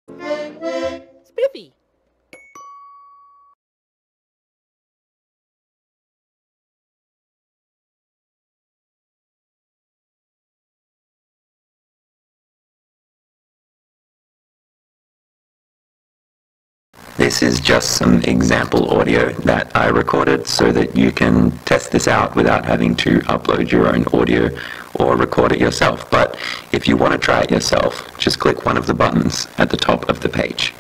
Spiffy. This is just some example audio that I recorded so that you can test this out without having to upload your own audio or record it yourself. But if you want to try it yourself, just click one of the buttons at the top of the page.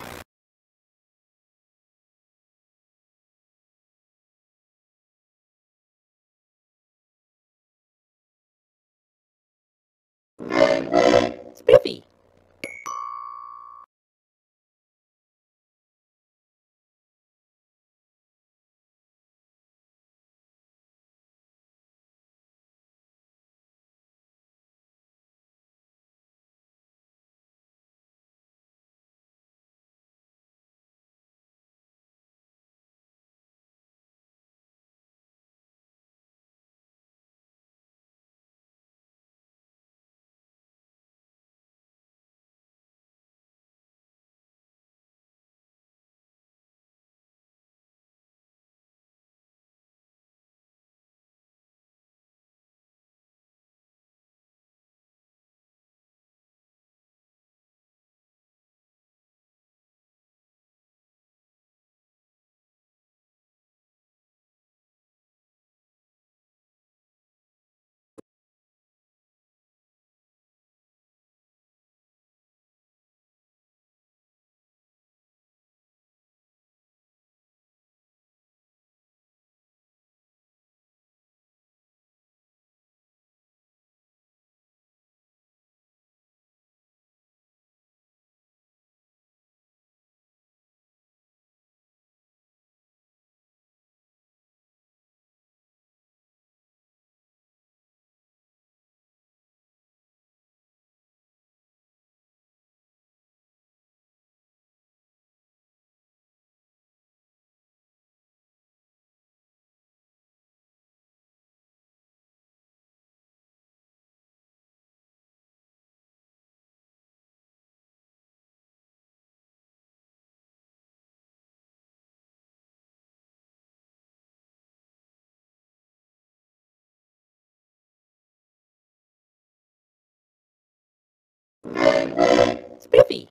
Spiffy. Spiffy.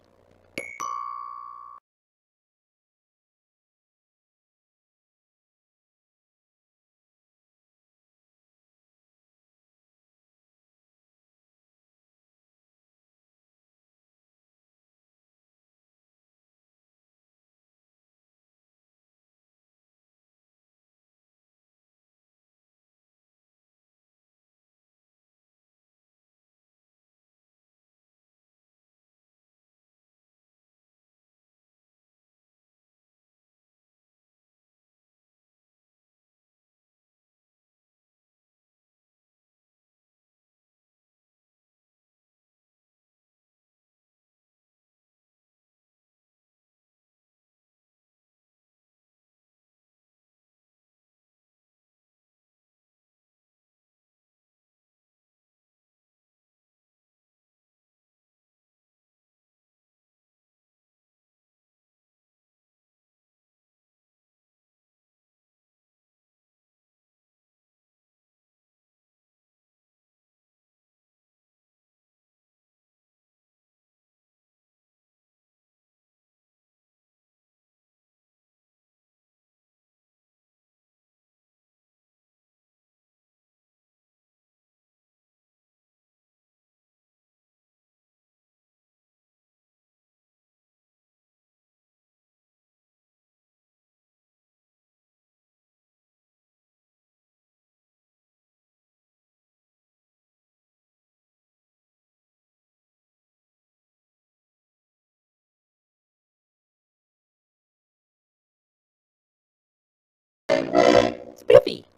Spiffy.